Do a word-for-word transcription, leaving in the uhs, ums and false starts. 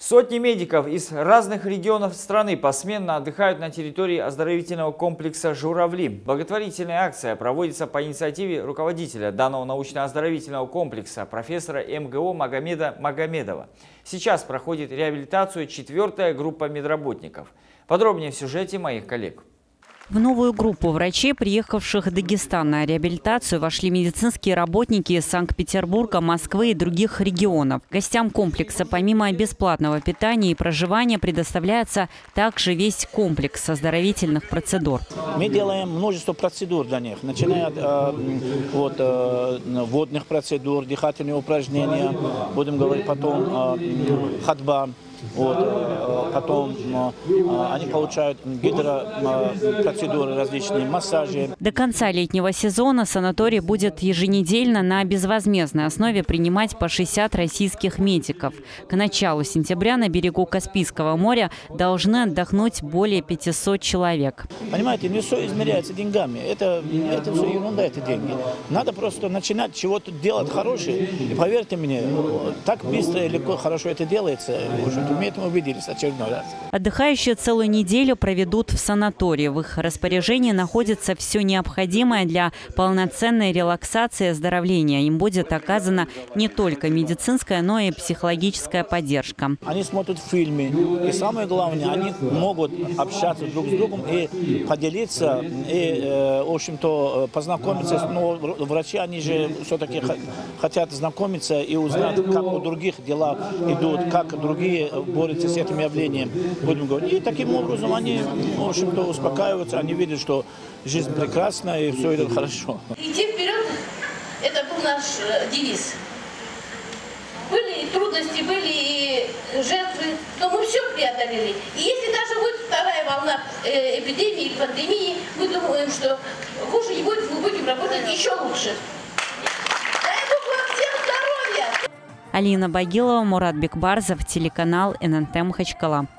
Сотни медиков из разных регионов страны посменно отдыхают на территории оздоровительного комплекса «Журавли». Благотворительная акция проводится по инициативе руководителя данного научно-оздоровительного комплекса, профессора эм гэ о Магомеда Магомедова. Сейчас проходит реабилитацию четвертая группа медработников. Подробнее в сюжете моих коллег. В новую группу врачей, приехавших в Дагестан на реабилитацию, вошли медицинские работники из Санкт-Петербурга, Москвы и других регионов. Гостям комплекса помимо бесплатного питания и проживания предоставляется также весь комплекс оздоровительных процедур. Мы делаем множество процедур для них, начиная от э, вот, э, водных процедур, дыхательные упражнения, будем говорить потом э, ходьба. Вот. Потом они получают гидропроцедуры, различные массажи. До конца летнего сезона санаторий будет еженедельно на безвозмездной основе принимать по шестьдесят российских медиков. К началу сентября на берегу Каспийского моря должны отдохнуть более пятисот человек. Понимаете, не все измеряется деньгами. Это, это все ерунда, это деньги. Надо просто начинать чего-то делать хорошее. И поверьте мне, так быстро и легко, хорошо это делается. Мы этому убедились очередной раз. Отдыхающие целую неделю проведут в санатории. В их распоряжении находится все необходимое для полноценной релаксации и оздоровления. Им будет оказана не только медицинская, но и психологическая поддержка. Они смотрят фильмы. И самое главное, они могут общаться друг с другом и поделиться, и, э, в общем-то, познакомиться. Но врачи, они же все-таки хотят знакомиться и узнать, как у других дела идут, как другие борются с этим явлением, будем говорить. И таким образом они, в общем-то, успокаиваются, они видят, что жизнь прекрасна и все идет хорошо. Идти вперед, это был наш девиз. Были и трудности, были и жертвы, но мы все преодолели. И если даже будет вторая волна эпидемии, пандемии, мы думаем, что хуже не будет, мы будем работать еще лучше. Дай Бог вам всем здоровья! Алина Багилова, Мурат Бекбарзов, телеканал эн эн тэ Махачкала.